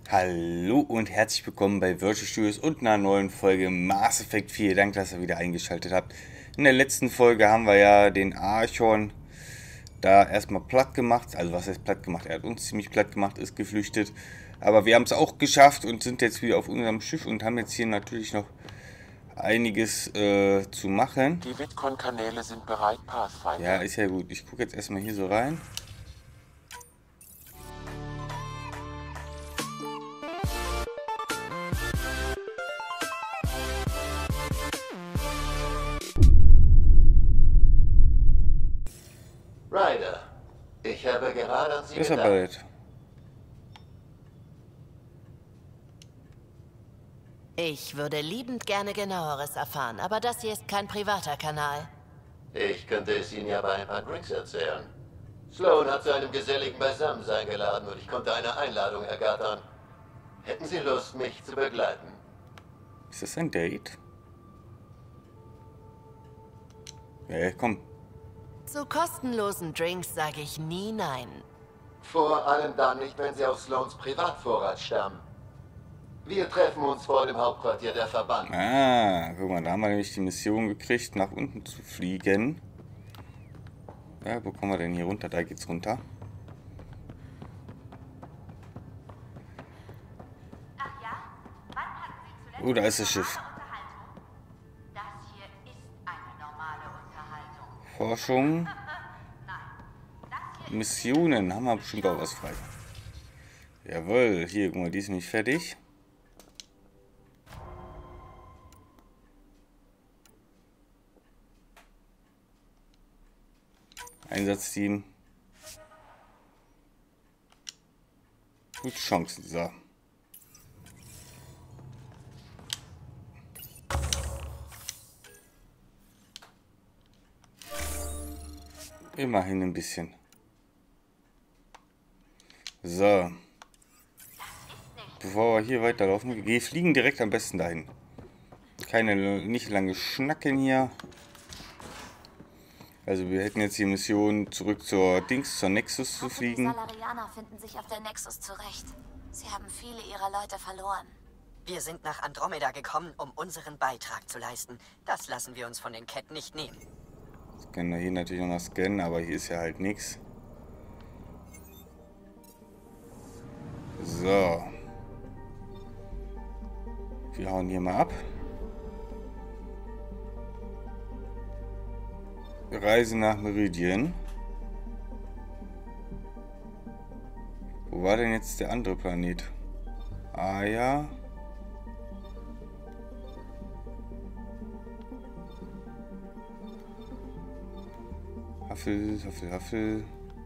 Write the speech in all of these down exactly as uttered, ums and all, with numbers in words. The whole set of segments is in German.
Hallo und herzlich willkommen bei Virtual Studios und einer neuen Folge Mass Effect. Vielen Dank, dass ihr wieder eingeschaltet habt. In der letzten Folge haben wir ja den Archon da erstmal platt gemacht. Also was heißt platt gemacht? Er hat uns ziemlich platt gemacht, ist geflüchtet. Aber wir haben es auch geschafft und sind jetzt wieder auf unserem Schiff und haben jetzt hier natürlich noch einiges äh, zu machen. Die Bitcoin-Kanäle sind bereit, Pathfinder. Ja, ist ja gut. Ich gucke jetzt erstmal hier so rein. Ryder, ich habe gerade an Sie Ist gedacht. aber nicht. Ich würde liebend gerne genaueres erfahren, aber das hier ist kein privater Kanal. Ich könnte es Ihnen ja bei ein paar Drinks erzählen. Sloan hat zu einem geselligen Beisammensein geladen und ich konnte eine Einladung ergattern. Hätten Sie Lust, mich zu begleiten? Ist das ein Date? Ja, komm. Zu kostenlosen Drinks sage ich nie nein. Vor allem dann nicht, wenn Sie aus Sloans Privatvorrat stammen. Wir treffen uns vor dem Hauptquartier der Verband. Ah, guck mal, da haben wir nämlich die Mission gekriegt, nach unten zu fliegen. Ja, wo kommen wir denn hier runter? Da geht's runter. Ach ja? Wann hatten Sie zuletzt Oh, da ist das eine Schiff. normale Unterhaltung? Das hier ist eine normale Unterhaltung. Forschung. Nein, das hier Missionen. Haben wir bestimmt auch was frei. Jawohl, hier, guck mal, die ist nicht fertig. Einsatzteam. Gute Chancen, so. Immerhin ein bisschen. So. Bevor wir hier weiterlaufen, wir fliegen direkt am besten dahin. Keine, nicht lange schnacken hier. Also wir hätten jetzt die Mission zurück zur Dings, zur Nexus zu fliegen. Die Salarianer finden sich auf der Nexus zurecht. Sie haben viele ihrer Leute verloren. Wir sind nach Andromeda gekommen, um unseren Beitrag zu leisten. Das lassen wir uns von den Ketten nicht nehmen. Das können wir hier natürlich noch mal scannen, aber hier ist ja halt nichts. So. Wir hauen hier mal ab. Reise nach Meridian. Wo war denn jetzt der andere Planet? Ah ja. Haffel, Haffel, Haffel.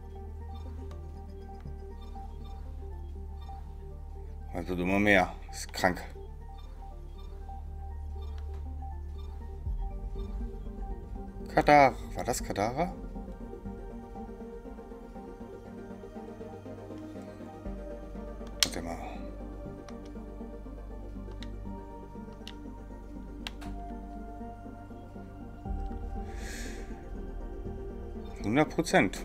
Es wird immer mehr. Das ist krank. Kadara. War das Kadara? Warte mal. hundert Prozent.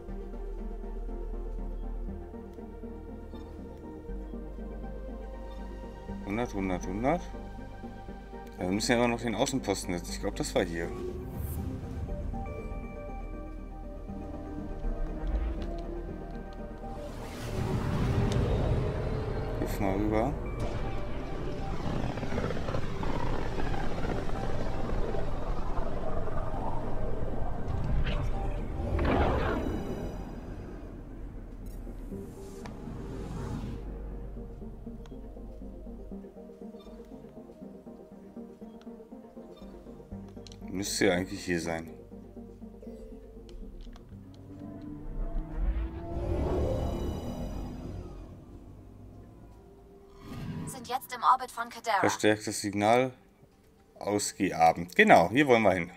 hundert, hundert, hundert. Ja, wir müssen ja immer noch den Außenposten setzen. Ich glaube, das war hier. Hüpf mal rüber. Müsste ja eigentlich hier sein. Sind jetzt im Orbit von Kadara. Verstärktes Signal. Ausgehabend. Genau, hier wollen wir hin.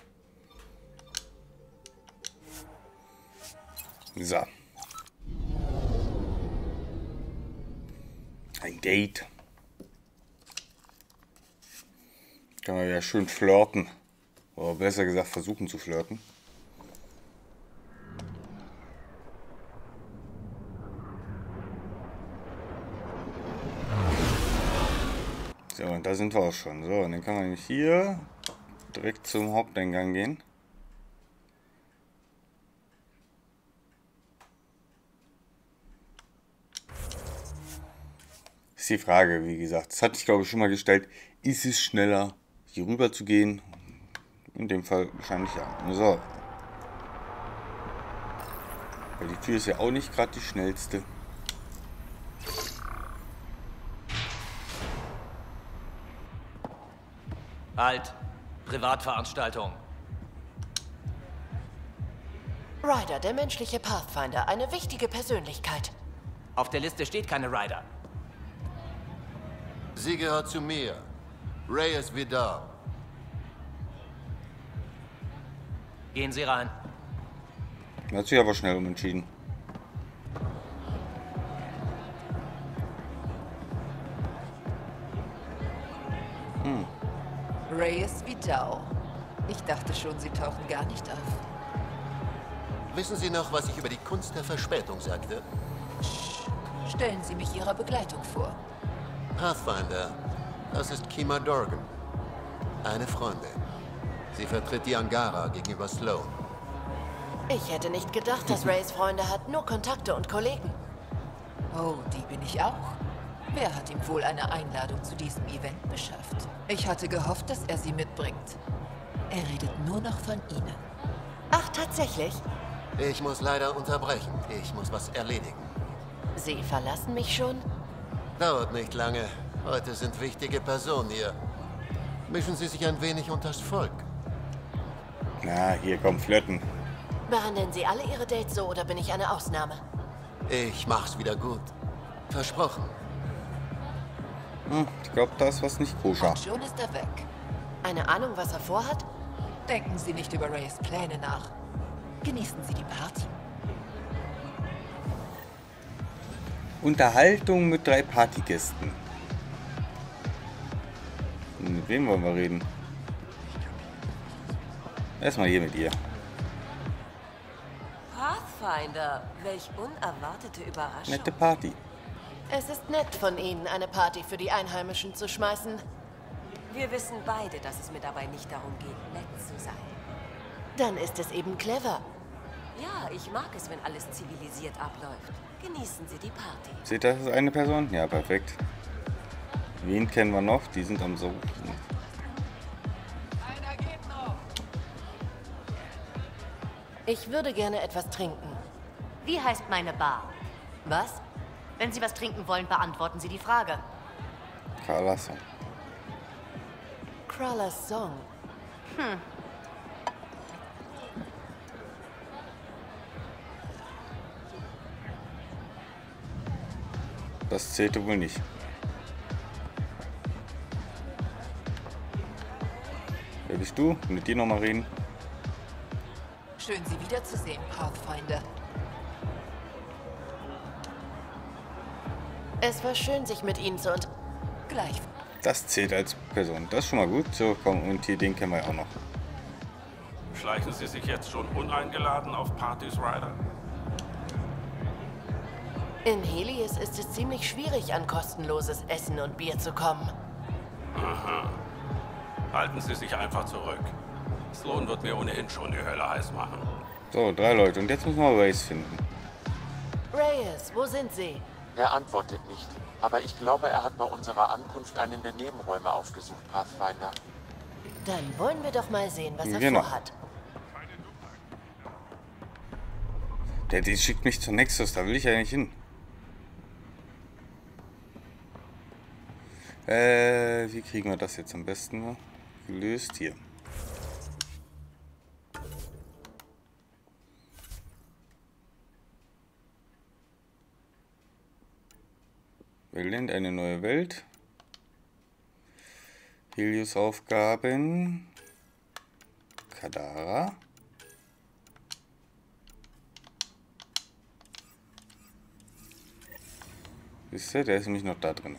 So. Ein Date. Kann man ja schön flirten. Oder besser gesagt versuchen zu flirten. So, und da sind wir auch schon. So, und dann kann man nämlich hier direkt zum Haupteingang gehen. Ist die Frage, wie gesagt, das hatte ich glaube ich schon mal gestellt, ist es schneller hier rüber zu gehen? In dem Fall wahrscheinlich ja. So. Weil die Tür ist ja auch nicht gerade die schnellste. Halt! Privatveranstaltung. Ryder, der menschliche Pathfinder, eine wichtige Persönlichkeit. Auf der Liste steht keine Ryder. Sie gehört zu mir. Reyes Vidal. Gehen Sie rein. Hat sich aber schnell umentschieden. Hm. Reyes Vidal. Ich dachte schon, Sie tauchen gar nicht auf. Wissen Sie noch, was ich über die Kunst der Verspätung sagte? Stellen Sie mich Ihrer Begleitung vor. Pathfinder, das ist Kima Dorgan. Eine Freundin. Sie vertritt die Angara gegenüber Sloan. Ich hätte nicht gedacht, dass Rays Freunde hat, nur Kontakte und Kollegen. Oh, die bin ich auch. Wer hat ihm wohl eine Einladung zu diesem Event beschafft? Ich hatte gehofft, dass er sie mitbringt. Er redet nur noch von Ihnen. Ach, tatsächlich? Ich muss leider unterbrechen. Ich muss was erledigen. Sie verlassen mich schon? Dauert nicht lange. Heute sind wichtige Personen hier. Mischen Sie sich ein wenig unters Volk. Na, hier kommt Flirten. Behandeln Sie alle Ihre Dates so oder bin ich eine Ausnahme? Ich mach's wieder gut. Versprochen. Hm, ich glaube, da ist was nicht koscher. Und schon ist er weg. Eine Ahnung, was er vorhat? Denken Sie nicht über Rays Pläne nach. Genießen Sie die Party. Unterhaltung mit drei Partygästen. Mit wem wollen wir reden? Erstmal hier mit ihr. Pathfinder, welch unerwartete Überraschung. Nette Party. Es ist nett von Ihnen, eine Party für die Einheimischen zu schmeißen. Wir wissen beide, dass es mir dabei nicht darum geht, nett zu sein. Dann ist es eben clever. Ja, ich mag es, wenn alles zivilisiert abläuft. Genießen Sie die Party. Seht ihr, das ist eine Person? Ja, perfekt. Wen kennen wir noch? Die sind am so. Einer geht noch. Ich würde gerne etwas trinken. Wie heißt meine Bar? Was? Wenn Sie was trinken wollen, beantworten Sie die Frage. Carlasso. Crawlers Song. Hm. Das zählte wohl nicht. Wer bist du? Mit dir nochmal reden? Schön, Sie wiederzusehen, Pathfinder. Es war schön, sich mit Ihnen zu und... Gleich. Das zählt als Person. Das ist schon mal gut. So, komm, und hier den kennen wir ja auch noch. Schleichen Sie sich jetzt schon uneingeladen auf Partys, Ryder? In Helios ist es ziemlich schwierig, an kostenloses Essen und Bier zu kommen. Aha. Halten Sie sich einfach zurück. Sloan wird mir ohnehin schon die Hölle heiß machen. So, drei Leute. Und jetzt müssen wir Reyes finden. Reyes, wo sind Sie? Er antwortet nicht, aber ich glaube, er hat bei unserer Ankunft einen der Nebenräume aufgesucht, Pathfinder. Dann wollen wir doch mal sehen, was er Genau. vorhat. Der, die schickt mich zur Nexus. Da will ich ja nicht hin. Äh, wie kriegen wir das jetzt am besten gelöst? Hier. Wählen eine neue Welt. Helios Aufgaben. Kadara. Wisst ihr, der ist nämlich noch da drin.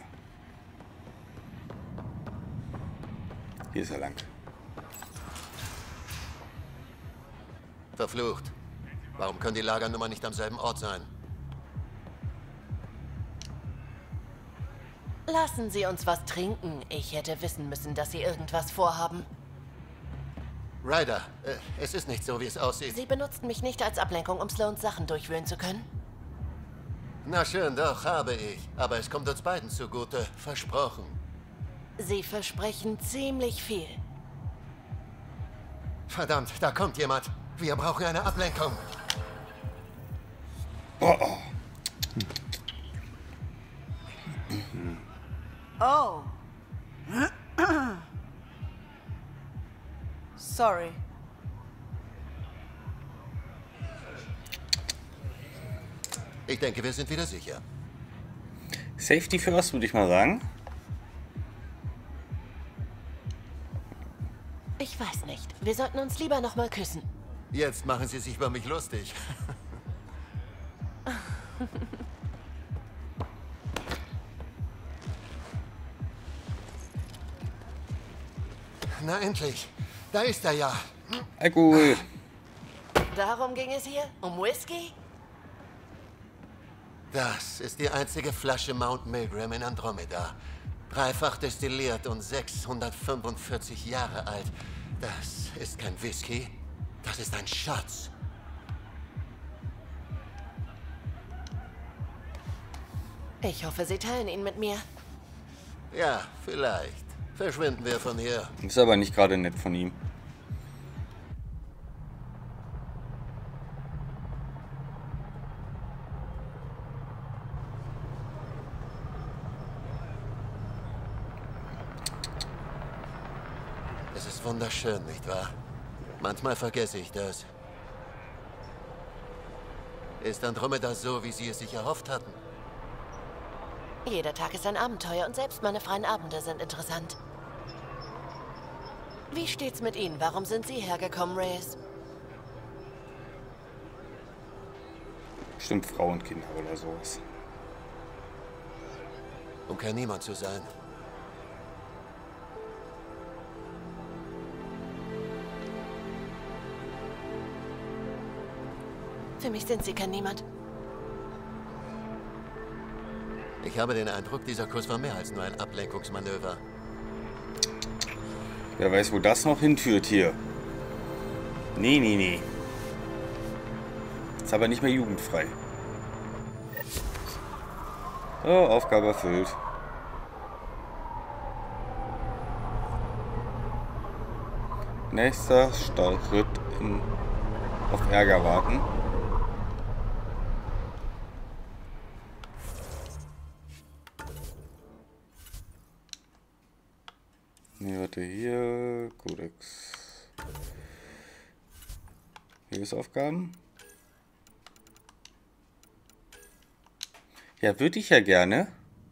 Hier ist er lang. Verflucht. Warum können die Lagernummern nicht am selben Ort sein? Lassen Sie uns was trinken. Ich hätte wissen müssen, dass Sie irgendwas vorhaben. Ryder, äh, es ist nicht so, wie es aussieht. Sie benutzten mich nicht als Ablenkung, um Sloans Sachen durchwühlen zu können? Na schön, doch, habe ich. Aber es kommt uns beiden zugute. Versprochen. Sie versprechen ziemlich viel. Verdammt, da kommt jemand. Wir brauchen eine Ablenkung. Oh, oh. Oh. Sorry. Ich denke, wir sind wieder sicher. Safety first, würde ich mal sagen. Ich weiß nicht. Wir sollten uns lieber noch mal küssen. Jetzt machen Sie sich über mich lustig. Na endlich. Da ist er ja. Alkohol. Darum ging es hier? Um Whisky? Das ist die einzige Flasche Mount Milgram in Andromeda. Dreifach destilliert und sechshundertfünfundvierzig Jahre alt. Das ist kein Whisky. Das ist ein Schatz. Ich hoffe, Sie teilen ihn mit mir. Ja, vielleicht. Verschwinden wir von hier. Ist aber nicht gerade nett von ihm. Es ist wunderschön, nicht wahr? Manchmal vergesse ich das. Ist Andromeda so, wie Sie es sich erhofft hatten? Jeder Tag ist ein Abenteuer und selbst meine freien Abende sind interessant. Wie steht's mit Ihnen? Warum sind Sie hergekommen, Reyes? Bestimmt Frauenkinder oder sowas. Um kein Niemand zu sein. Für mich sind Sie kein Niemand. Ich habe den Eindruck, dieser Kurs war mehr als nur ein Ablenkungsmanöver. Wer weiß, wo das noch hinführt hier. Nee, nee, nee. Ist aber nicht mehr jugendfrei. So, Aufgabe erfüllt. Nächster Schritt in, auf Ärger warten. Ne, warte, hier, Codex. Hier ist Aufgaben. Ja, würde ich ja gerne.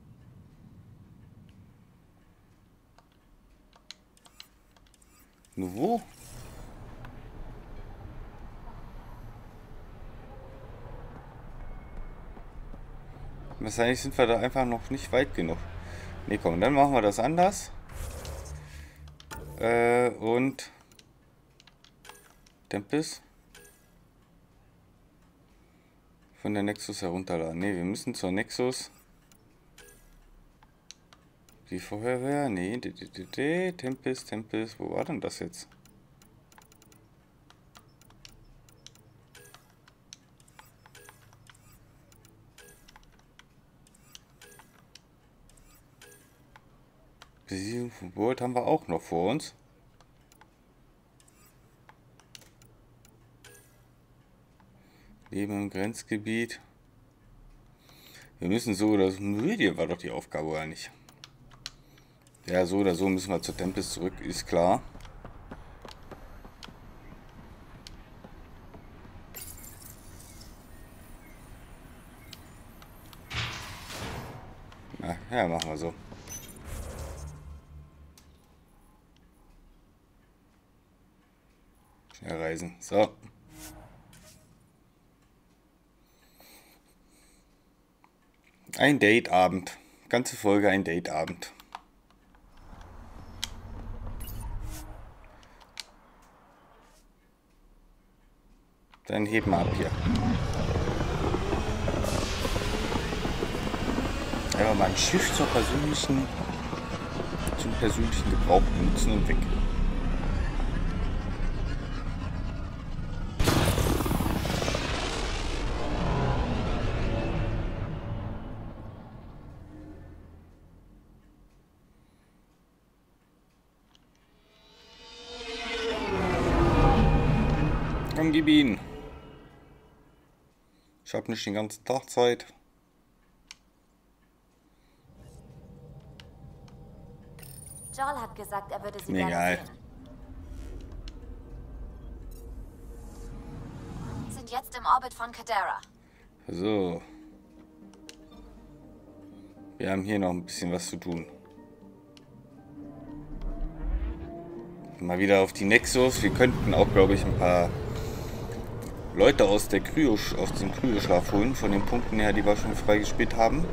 Nur wo? Wahrscheinlich sind wir da einfach noch nicht weit genug. Ne, komm, dann machen wir das anders. Äh, und Tempest von der Nexus herunterladen. Ne, wir müssen zur Nexus. Die Feuerwehr, ne, Tempest, Tempest, wo war denn das jetzt? Besiedlung von Bolt haben wir auch noch vor uns. Leben im Grenzgebiet. Wir müssen so oder so. Meridian war doch die Aufgabe, oder nicht? Ja, so oder so müssen wir zur Tempest zurück, ist klar. Na, ja, machen wir so. Schnell reisen. So. Ein Dateabend. Ganze Folge ein Dateabend. Dann heben wir ab hier. Einfach mal ein Schiff zur persönlichen, zum persönlichen Gebrauch benutzen und weg. Komm, gib ihn. Ich habe nicht den ganzen Tag Zeit. Joel hat gesagt, er würde sie Mir gerne egal. sehen. Sind jetzt im Orbit von Kadera. So. Wir haben hier noch ein bisschen was zu tun. Mal wieder auf die Nexus. Wir könnten auch, glaube ich, ein paar Leute aus der Kryo, aus dem Kryoschlaf holen, von den Punkten her, die wir schon freigespielt haben.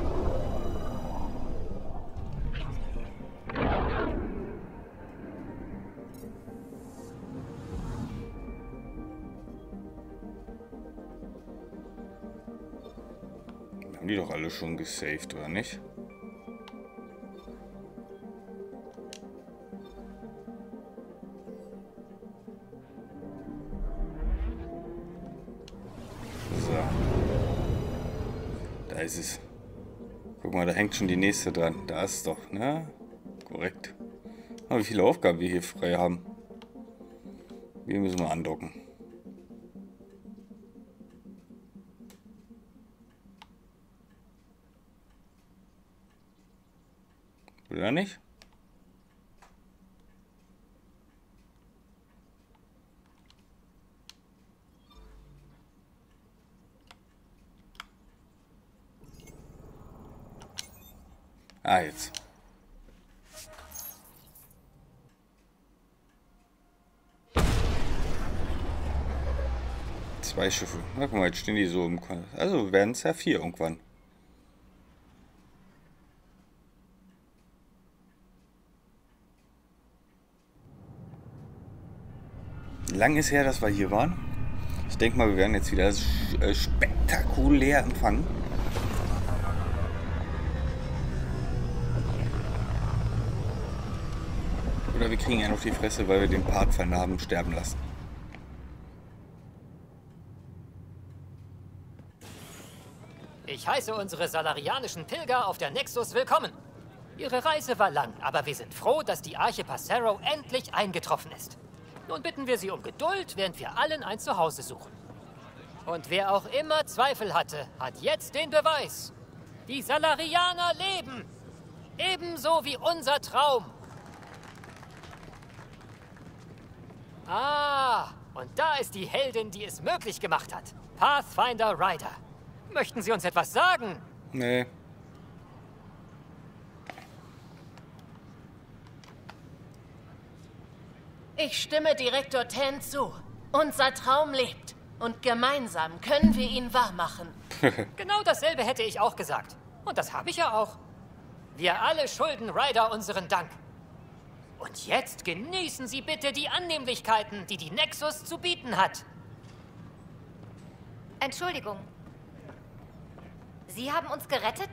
Haben die doch alle schon gesaved, oder nicht? Da ist es. Guck mal, da hängt schon die nächste dran. Da ist es doch, ne? Korrekt. Aber wie viele Aufgaben wir hier frei haben. Wir müssen mal andocken. Oder nicht? Ah, jetzt. Zwei Schiffe. Na, guck mal, jetzt stehen die so im... Kon also werden es ja vier irgendwann. Lang ist her, dass wir hier waren. Ich denke mal, wir werden jetzt wieder äh, spektakulär empfangen. Oder wir kriegen einen auf die Fresse, weil wir den Pathfinder haben sterben lassen. Ich heiße unsere salarianischen Pilger auf der Nexus willkommen. Ihre Reise war lang, aber wir sind froh, dass die Arche Passero endlich eingetroffen ist. Nun bitten wir Sie um Geduld, während wir allen ein Zuhause suchen. Und wer auch immer Zweifel hatte, hat jetzt den Beweis. Die Salarianer leben. Ebenso wie unser Traum. Ah, und da ist die Heldin, die es möglich gemacht hat. Pathfinder Ryder. Möchten Sie uns etwas sagen? Nee. Ich stimme Direktor Tan zu. Unser Traum lebt. Und gemeinsam können wir ihn wahrmachen. Genau dasselbe hätte ich auch gesagt. Und das habe ich ja auch. Wir alle schulden Ryder unseren Dank. Und jetzt genießen Sie bitte die Annehmlichkeiten, die die Nexus zu bieten hat. Entschuldigung. Sie haben uns gerettet?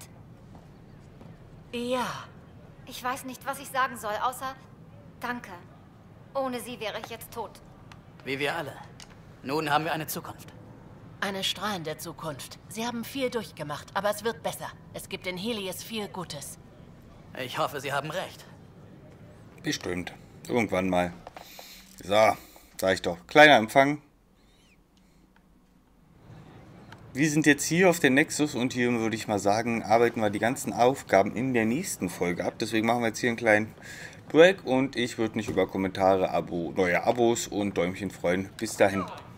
Ja. Ich weiß nicht, was ich sagen soll, außer danke. Ohne Sie wäre ich jetzt tot. Wie wir alle. Nun haben wir eine Zukunft. Eine strahlende Zukunft. Sie haben viel durchgemacht, aber es wird besser. Es gibt in Helios viel Gutes. Ich hoffe, Sie haben recht. Bestimmt. Irgendwann mal. So, sag ich doch. Kleiner Empfang. Wir sind jetzt hier auf der Nexus und hier würde ich mal sagen, arbeiten wir die ganzen Aufgaben in der nächsten Folge ab. Deswegen machen wir jetzt hier einen kleinen Break und ich würde mich über Kommentare, Abo, neue Abos und Däumchen freuen. Bis dahin.